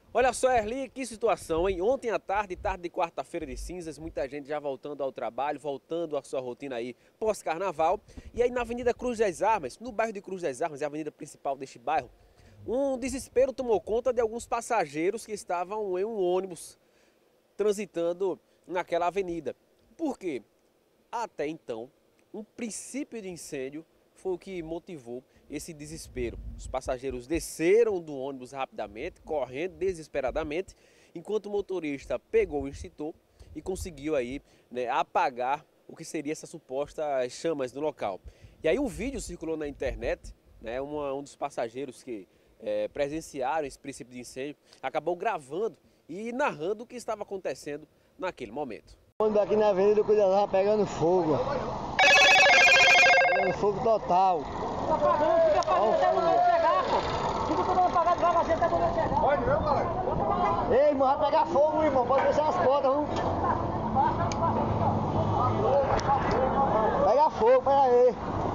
Olha só, Erli, que situação, hein? Ontem à tarde de quarta-feira de cinzas, muita gente já voltando ao trabalho, voltando à sua rotina aí pós-carnaval. E aí na Avenida Cruz das Armas, no bairro de Cruz das Armas, é a avenida principal deste bairro, um desespero tomou conta de alguns passageiros que estavam em um ônibus transitando naquela avenida. Por quê? Até então, um princípio de incêndio foi o que motivou esse desespero. Os passageiros desceram do ônibus rapidamente, correndo desesperadamente, enquanto o motorista pegou o extintor e conseguiu aí, né, apagar o que seria essas supostas chamas no local. E aí um vídeo circulou na internet, né, um dos passageiros que presenciaram esse princípio de incêndio acabou gravando e narrando o que estava acontecendo naquele momento. Quando aqui na Avenida Cuidador pegando fogo. Pegando fogo total. Tá apagando, fica apagando até o momento chegar, pô. Fica todo mundo apagado devagarzinho até o momento chegar. Pode não, galera. Ei, irmão, vai pegar fogo, irmão. Pode fechar as portas, viu? Pega fogo, pega aí.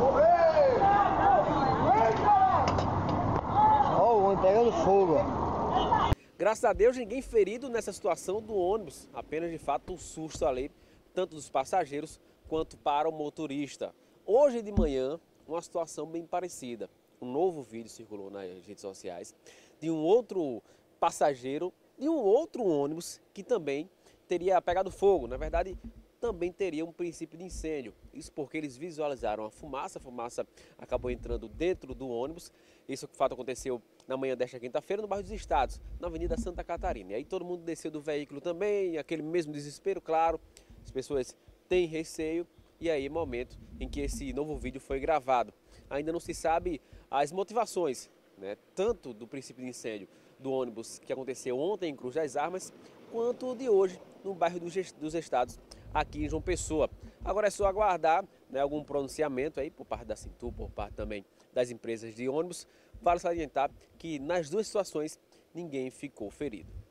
Ó o ônibus pegando fogo. Graças a Deus, ninguém ferido nessa situação do ônibus. Apenas, de fato, um susto ali, tanto dos passageiros quanto para o motorista. Hoje de manhã, uma situação bem parecida. Um novo vídeo circulou nas redes sociais de um outro passageiro de um outro ônibus que também teria pegado fogo. Na verdade, também teria um princípio de incêndio. Isso porque eles visualizaram a fumaça acabou entrando dentro do ônibus. Isso de fato aconteceu na manhã desta quinta-feira no bairro dos Estados, na Avenida Santa Catarina. E aí todo mundo desceu do veículo também, aquele mesmo desespero, claro. As pessoas têm receio e aí é o momento em que esse novo vídeo foi gravado. Ainda não se sabe as motivações, né, tanto do princípio de incêndio do ônibus que aconteceu ontem em Cruz das Armas, quanto de hoje no bairro dos Estados, aqui em João Pessoa. Agora é só aguardar, né, algum pronunciamento aí por parte da Cintur, por parte também das empresas de ônibus. Vale salientar que nas duas situações ninguém ficou ferido.